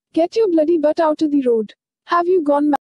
Get your bloody butt out to the road. Have you gone mad?